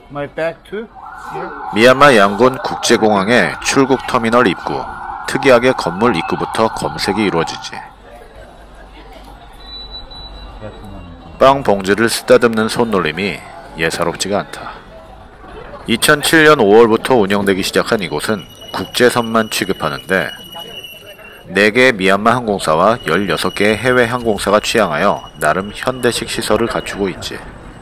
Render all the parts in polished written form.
My bag too? Here? 미얀마 양곤 국제공항의 출국 터미널 입구. 특이하게 건물 입구부터 검색이 이루어지지. 빵 봉지를 쓰다듬는 손놀림이 예사롭지가 않다. 2007년 5월부터 운영되기 시작한 이곳은 국제선만 취급하는데 4개의 미얀마 항공사와 16개의 해외 항공사가 취향하여 나름 현대식 시설을 갖추고 있지.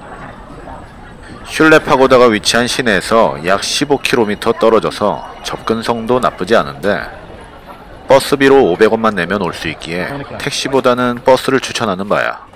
슐레 파고다가 위치한 시내에서 약 15km 떨어져서 접근성도 나쁘지 않은데 버스비로 500원만 내면 올 수 있기에 택시보다는 버스를 추천하는 바야.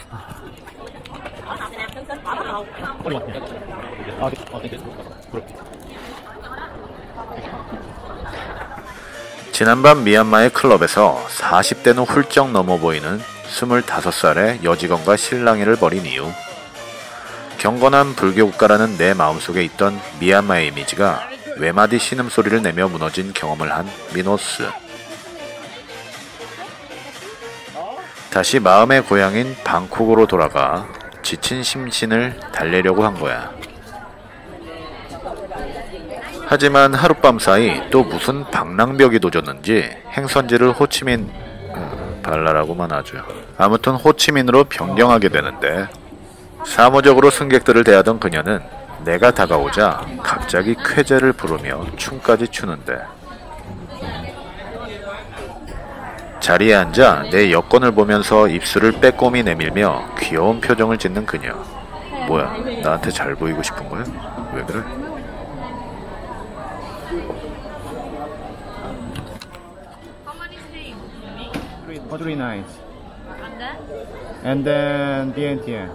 지난밤 미얀마의 클럽에서 40대는 훌쩍 넘어 보이는 25살의 여직원과 실랑이를 벌인 이후 경건한 불교 국가라는 내 마음속에 있던 미얀마의 이미지가 외마디 신음소리를 내며 무너진 경험을 한 미노스. 다시 마음의 고향인 방콕으로 돌아가 지친 심신을 달래려고 한 거야. 하지만 하룻밤 사이 또 무슨 방랑벽이 도졌는지 행선지를 호치민 발랄하고만 아주. 아무튼 호치민으로 변경하게 되는데 사무적으로 승객들을 대하던 그녀는 내가 다가오자 갑자기 쾌재를 부르며 춤까지 추는데 자리에 앉아 내 여권을 보면서 입술을 빼꼼히 내밀며 귀여운 표정을 짓는 그녀. 뭐야, 나한테 잘 보이고 싶은 거야? 왜 그래? Three nights. And then Vientiane.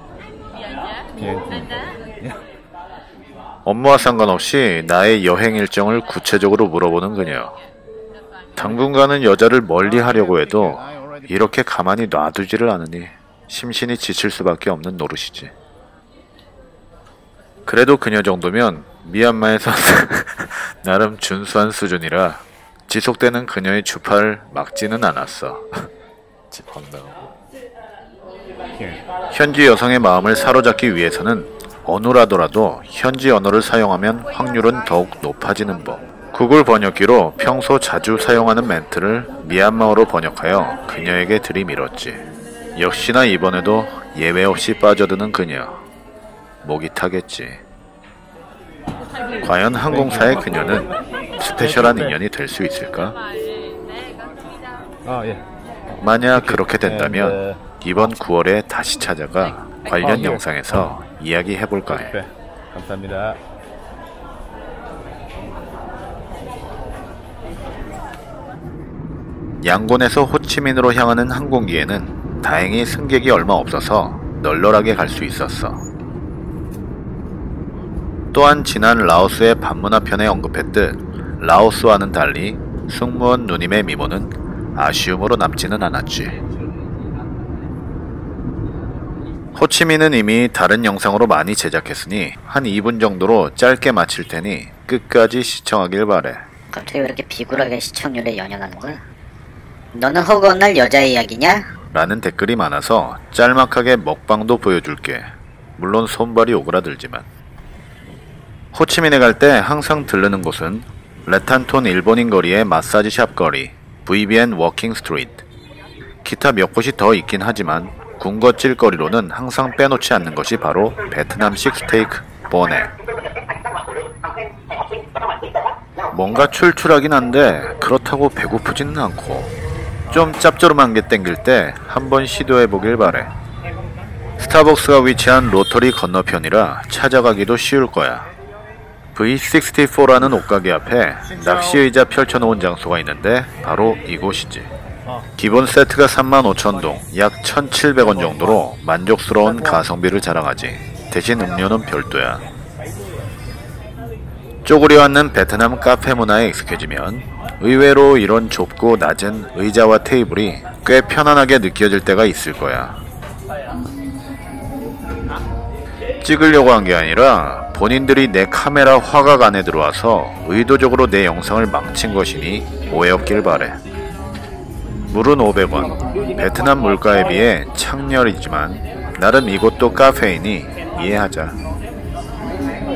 업무와 상관없이 나의 여행 일정을 구체적으로 물어보는 그녀. 당분간은 여자를 멀리 하려고 해도 이렇게 가만히 놔두지를 않으니 심신이 지칠 수밖에 없는 노릇이지. 그래도 그녀 정도면 미얀마에서 나름 준수한 수준이라 지속되는 그녀의 주파를 막지는 않았어. 현지 여성의 마음을 사로잡기 위해서는 어느라더라도 현지 언어를 사용하면 확률은 더욱 높아지는 법. 구글 번역기로 평소 자주 사용하는 멘트를 미얀마어로 번역하여 그녀에게 들이밀었지. 역시나 이번에도 예외 없이 빠져드는 그녀. 목이 타겠지. 과연 항공사의 그녀는 스페셜한 인연이 될 수 있을까? 만약 그렇게 된다면 이번 9월에 다시 찾아가 관련 영상에서 이야기해볼까 해. 감사합니다. 양곤에서 호치민으로 향하는 항공기에는 다행히 승객이 얼마 없어서 널널하게 갈 수 있었어. 또한 지난 라오스의 반문화편에 언급했듯 라오스와는 달리 승무원 누님의 미모는 아쉬움으로 남지는 않았지. 호치민은 이미 다른 영상으로 많이 제작했으니 한 2분 정도로 짧게 마칠 테니 끝까지 시청하길 바래. 갑자기 왜 이렇게 비굴하게 시청률에 연연하는 거야? 너는 허구한 날 여자 이야기냐? 라는 댓글이 많아서 짤막하게 먹방도 보여줄게. 물론 손발이 오그라들지만. 호치민에 갈 때 항상 들르는 곳은 레탄톤 일본인 거리의 마사지샵 거리, VBN 워킹 스트리트. 기타 몇 곳이 더 있긴 하지만 군것질 거리로는 항상 빼놓지 않는 것이 바로 베트남식 스테이크 보네. 뭔가 출출하긴 한데 그렇다고 배고프지는 않고 좀 짭조름한 게 땡길 때 한번 시도해보길 바래. 스타벅스가 위치한 로터리 건너편이라 찾아가기도 쉬울 거야. V64라는 옷가게 앞에 낚시의자 펼쳐놓은 장소가 있는데 바로 이곳이지. 기본 세트가 35,000동, 약 1,700원 정도로 만족스러운 가성비를 자랑하지. 대신 음료는 별도야. 쪼그려 앉는 베트남 카페 문화에 익숙해지면 의외로 이런 좁고 낮은 의자와 테이블이 꽤 편안하게 느껴질 때가 있을 거야. 찍으려고 한 게 아니라 본인들이 내 카메라 화각 안에 들어와서 의도적으로 내 영상을 망친 것이니 오해 없길 바래. 물은 500원, 베트남 물가에 비해 창렬이지만 나름 이곳도 카페이니 이해하자.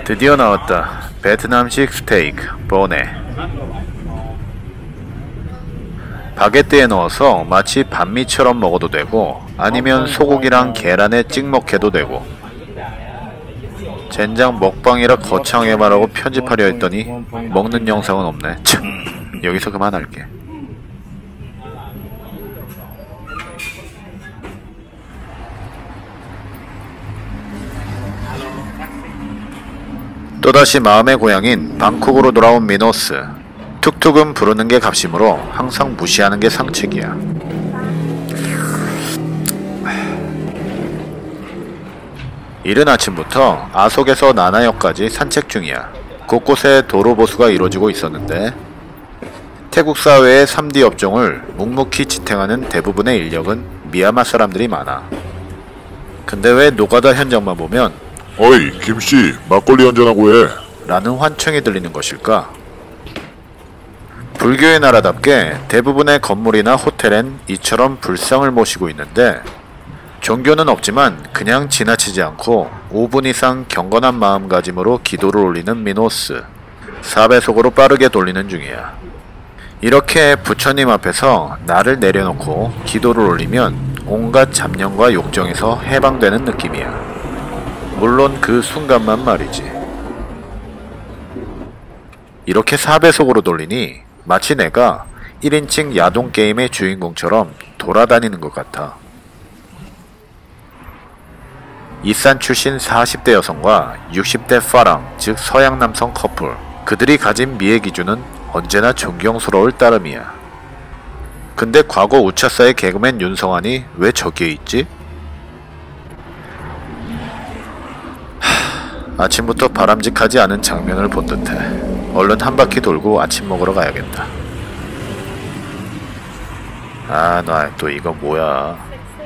드디어 나왔다. 베트남식 스테이크 보네. 바게트에 넣어서 마치 반미처럼 먹어도 되고 아니면 소고기랑 계란에 찍먹해도 되고. 젠장 먹방이라 거창하게 말하고 편집하려 했더니 먹는 영상은 없네. 참, 여기서 그만할게. 또다시 마음의 고향인 방콕으로 돌아온 미노스. 툭툭은 부르는 게 값이므로 항상 무시하는 게 상책이야. 이른 아침부터 아속에서 나나역까지 산책 중이야. 곳곳에 도로 보수가 이루어지고 있었는데 태국 사회의 3D 업종을 묵묵히 지탱하는 대부분의 인력은 미얀마 사람들이 많아. 근데 왜 노가다 현장만 보면 어이 김씨 막걸리 한잔하고 해. 라는 환청이 들리는 것일까? 불교의 나라답게 대부분의 건물이나 호텔엔 이처럼 불상을 모시고 있는데 종교는 없지만 그냥 지나치지 않고 5분 이상 경건한 마음가짐으로 기도를 올리는 미노스. 4배속으로 빠르게 돌리는 중이야. 이렇게 부처님 앞에서 나를 내려놓고 기도를 올리면 온갖 잡념과 욕정에서 해방되는 느낌이야. 물론 그 순간만 말이지. 이렇게 4배속으로 돌리니 마치 내가 1인칭 야동 게임의 주인공처럼 돌아다니는 것 같아. 이산 출신 40대 여성과 60대 파랑, 즉 서양 남성 커플. 그들이 가진 미의 기준은 언제나 존경스러울 따름이야. 근데 과거 우차사의 개그맨 윤성환이 왜 저기에 있지? 아침부터 바람직하지 않은 장면을 본 듯해. 얼른 한 바퀴 돌고 아침 먹으러 가야겠다. 아, 나 또 이거 뭐야.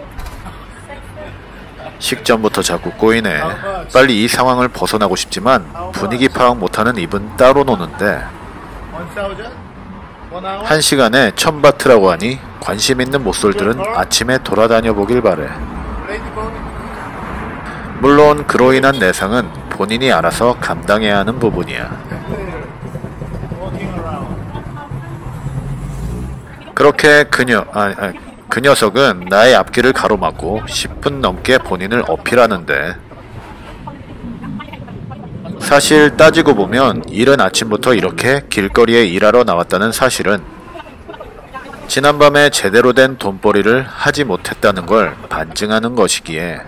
식전부터 자꾸 꼬이네. 빨리 이 상황을 벗어나고 싶지만 분위기 파악 못하는 입은 따로 노는데 1시간에 1000바트라고 하니 관심 있는 못쏠들은 아침에 돌아다녀 보길 바래. 물론 그로 인한 내상은 본인이 알아서 감당해야 하는 부분이야. 그렇게 그 녀석은 나의 앞길을 가로막고 10분 넘게 본인을 어필하는데 사실 따지고 보면 이른 아침부터 이렇게 길거리에 일하러 나왔다는 사실은 지난밤에 제대로 된 돈벌이를 하지 못했다는 걸 반증하는 것이기에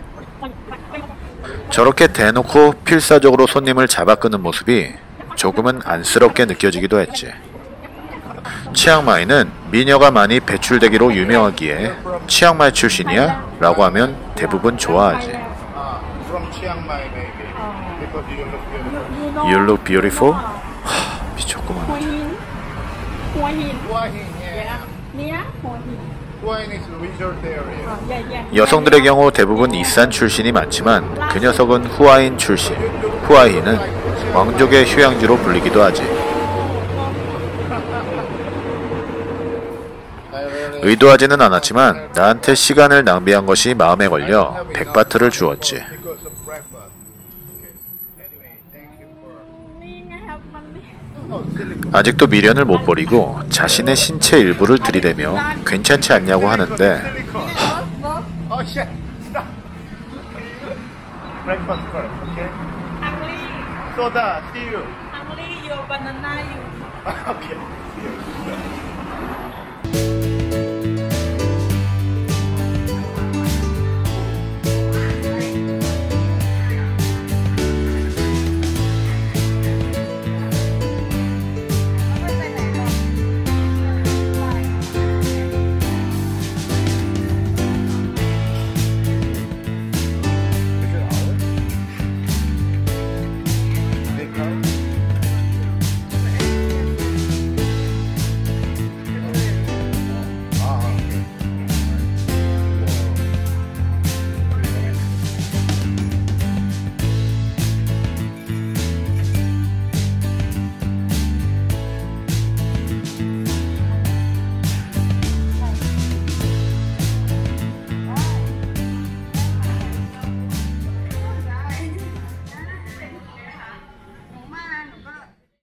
저렇게 대놓고 필사적으로 손님을 잡아끄는 모습이 조금은 안쓰럽게 느껴지기도 했지. 치앙마이는 미녀가 많이 배출되기로 유명하기에 치앙마이 출신이야? 라고 하면 대부분 좋아하지. You look beautiful? 하, 미쳤구만. 여성들의 경우 대부분 이산 출신이 많지만 그 녀석은 후아인 출신. 후아인은 왕족의 휴양지로 불리기도 하지. 의도하지는 않았지만 나한테 시간을 낭비한 것이 마음에 걸려 100바트를 주었지. 아직도 미련을 못 버리고 자신의 신체 일부를 들이대며 괜찮지 않냐고 하는데 Soda, see you. Only your banana, you. Okay.